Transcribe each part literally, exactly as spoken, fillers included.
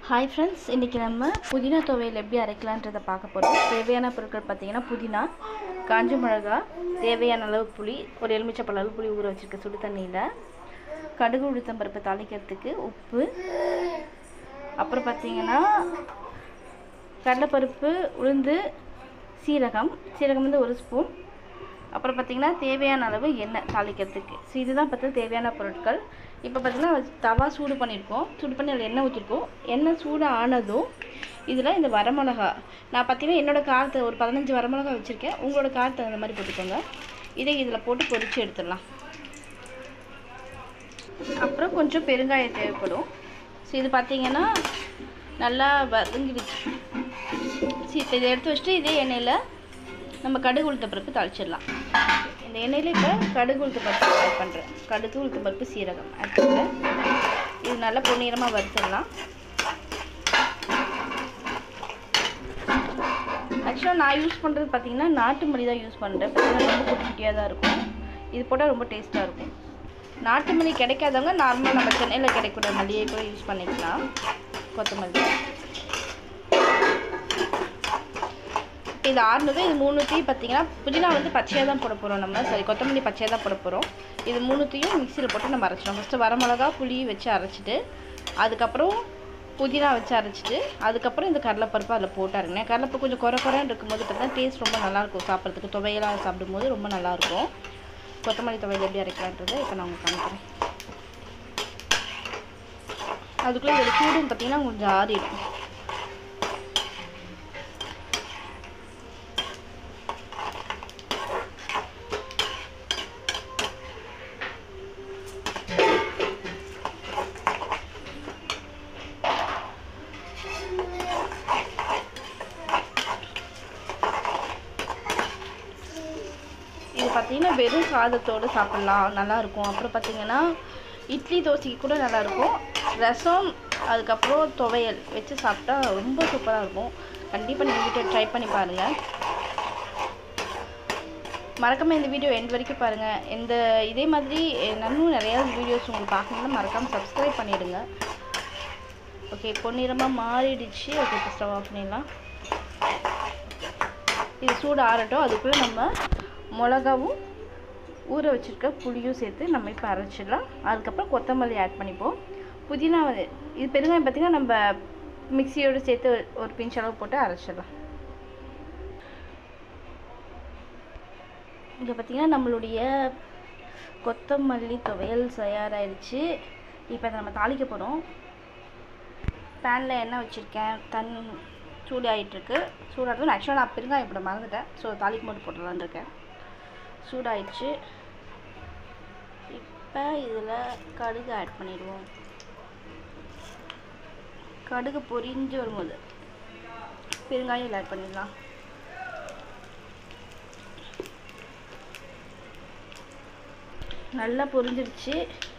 Hi friends, இன்னைக்கு நம்ம புதினா துவையல் எப்படி அரைக்கலாம்ன்றத பார்க்க போறோம். தேவையான பொருட்கள் பார்த்தீங்கன்னா புதினா, காஞ்ச மிளகாய், தேவையான அளவு புளி, ஒரு எலுமிச்சைப்பழ அளவு புளி ஊற வச்சிருக்க சுடு தண்ணியில, கடுகு உளுத்தம் பருப்பு தாளிக்கிறதுக்கு உப்பு, அப்புறம் பார்த்தீங்கன்னா கடலைப்பருப்பு, உளுந்து, சீரகம், சீரகம் வந்து ஒரு ஸ்பூன், அப்புறம் பார்த்தீங்கன்னா தேவையான அளவு எண்ணெய் தாளிக்கிறதுக்கு. ஸோ இதுதான் பார்த்து தேவையான பொருட்கள். இப்போ பார்த்தீங்கன்னா தவா சூடு பண்ணியிருக்கோம், சூடு பண்ணி அதில் எண்ணெய் ஊற்றிருக்கோம். எண்ணெய் சூடு ஆனதும் இதில் இந்த வரமிளகா, நான் பார்த்தீங்கன்னா என்னோடய காரத்தை ஒரு பதினஞ்சு வரமிளகா வச்சுருக்கேன், உங்களோட காரத்தை அந்த மாதிரி போட்டுக்கோங்க. இதை இதில் போட்டு பொரித்து எடுத்துடலாம். அப்புறம் கொஞ்சம் பெருங்காயம் தேவைப்படும். ஸோ இது பார்த்தீங்கன்னா நல்லா வதங்கிடுச்சு. ஸோ இப்போ இதை எடுத்து வச்சுட்டு இதே எண்ணெயில் நம்ம கடுகு உளுத்த பருப்பு தாளிச்சிடலாம். இந்த எண்ணெயில் இப்போ கடுகு உளுத்த பருப்பு ஆட் பண்ணுறேன். கடுகு உளுத்த பருப்பு சீரகம் ஆட் பண்ணுறேன். இது நல்லா பொன்னிறமாக வறுத்துடலாம். ஆக்சுவலாக நான் யூஸ் பண்ணுறது பார்த்தீங்கன்னா நாட்டு மல்லி தான் யூஸ் பண்ணுறேன். பார்த்தீங்கன்னா ரொம்ப குட்டி குட்டியாக தான் இருக்கும். இது போட்டால் ரொம்ப டேஸ்ட்டாக இருக்கும். நாட்டு மல்லி கிடைக்காதவங்க நார்மலாக நம்ம சென்னையில் கிடைக்கிற மல்லியை கூட யூஸ் பண்ணிக்கலாம். கொத்தமல்லி இது ஆறுனதும் இது மூணுத்தையும் பார்த்தீங்கன்னா புதினா வந்து பச்சையாக தான் போட போகிறோம் நம்ம, சாரி கொத்தமல்லி பச்சையாக தான் போட போகிறோம். இது மூணுத்தையும் மிக்சியில் போட்டு நம்ம அரைச்சிடும். ஃபஸ்ட்டு வரமிளகா புளி வச்சு அரைச்சிட்டு, அதுக்கப்புறம் புதினா வச்சு அரைச்சிட்டு, அதுக்கப்புறம் இந்த கடலைப்பருப்பு அதில் போட்டு அரைங்க. கடலைப்பருப்பு கொஞ்சம் குறை குறைன்னு இருக்கும்போது பார்த்தீங்கன்னா டேஸ்ட் ரொம்ப நல்லாயிருக்கும். சாப்பிட்றதுக்கு துவையலாக சாப்பிடும்போது ரொம்ப நல்லாயிருக்கும். கொத்தமல்லி துவையல் எப்படி அரைக்கலான்றதை இப்போ நான் உங்களுக்கு காமிக்கிறேன். அதுக்குள்ளே இதோட சூடும் பார்த்தீங்கன்னா கொஞ்சம் ஆறிடும். இது பார்த்தீங்கன்னா வெறும் சாதத்தோடு சாப்பிட்லாம், நல்லாயிருக்கும். அப்புறம் பார்த்தீங்கன்னா இட்லி தோசைக்கு கூட நல்லாயிருக்கும். ரசம் அதுக்கப்புறம் துவையல் வச்சு சாப்பிட்டா ரொம்ப சூப்பராக இருக்கும். கண்டிப்பாக நீங்கள் வீட்டில் ட்ரை பண்ணி பாருங்கள். மறக்காமல் இந்த வீடியோ எண்ட் வரைக்கும் பாருங்கள். இந்த இதே மாதிரி இன்னும் நிறையா வீடியோஸ் உங்களுக்கு பார்க்கணுன்னா மறக்காமல் சப்ஸ்கிரைப் பண்ணிவிடுங்க. ஓகே, பொன்னிறமாக மாறிடுச்சு. ஓகே, இப்போ ஸ்டவ் ஆஃப் பண்ணிடலாம். இது சூடு ஆறட்டும். அதுக்குள்ளே நம்ம மிளகாவும் ஊற வச்சுருக்க புளியும் சேர்த்து நம்ம இப்போ அரைச்சிடலாம். அதுக்கப்புறம் கொத்தமல்லி ஆட் பண்ணிப்போம். புதினா வந்து இது பெருங்காயம் பார்த்திங்கன்னா நம்ம மிக்சியோடு சேர்த்து ஒரு பிஞ்ச் அளவு போட்டு அரைச்சிடலாம். இங்கே பார்த்திங்கன்னா நம்மளுடைய கொத்தமல்லி துவையல் தயாராகிடுச்சு. இப்போ அதை நம்ம தாளிக்க போகிறோம். பேனில் எண்ணெய் வச்சுருக்கேன், தன் சூடு ஆகிட்டுருக்கு. சூடாகிட்டு ஆக்சுவலாக நான் பெருங்காயம் போட மறந்துட்டேன், ஸோ தாளிக்கு மட்டும் போட்டுடலான்னு இருக்கேன். சூடாயிடுச்சு. இப்போ இதில் கடுகு ஆட் பண்ணிடுவோம். கடுகு பொரிஞ்சு வரும்போது பெருங்காயம் ஆட் பண்ணிடலாம். நல்லா பொரிஞ்சிடுச்சு.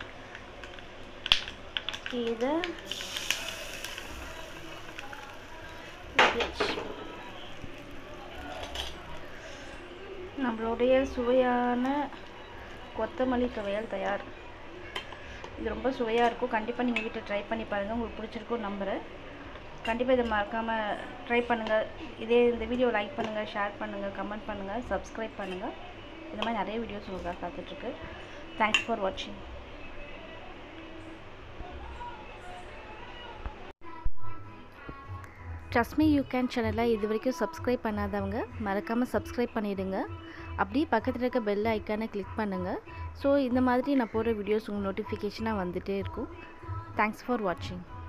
இதை நம்மளுடைய சுவையான கொத்தமல்லி துவையல் தயார். இது ரொம்ப சுவையாக இருக்கும். கண்டிப்பாக நீங்கள் வீட்டில் ட்ரை பண்ணி பாருங்கள். உங்களுக்கு பிடிச்சிருக்கும் நம்புகிறேன். கண்டிப்பாக இதை மறக்காமல் ட்ரை பண்ணுங்கள். இதே இந்த வீடியோ லைக் பண்ணுங்கள், ஷேர் பண்ணுங்கள், கமெண்ட் பண்ணுங்கள், சப்ஸ்கிரைப் பண்ணுங்கள். இந்த மாதிரி நிறைய வீடியோஸ் உங்களுக்காக காத்துட்ருக்கு. தேங்க்ஸ் ஃபார் வாட்சிங். ட்ரஸ்ட் மீ யூ கேன் சேனலை இது வரைக்கும் சப்ஸ்கிரைப் பண்ணாதவங்க மறக்காமல் சப்ஸ்கிரைப் பண்ணிவிடுங்க. அப்படியே பக்கத்தில் இருக்க பெல் ஐக்கானை கிளிக் பண்ணுங்கள். ஸோ இந்த மாதிரி நான் போடுற வீடியோஸ் உங்களுக்கு நோட்டிஃபிகேஷனாக வந்துகிட்டே இருக்கும். தேங்க்ஸ் ஃபார் வாட்சிங்.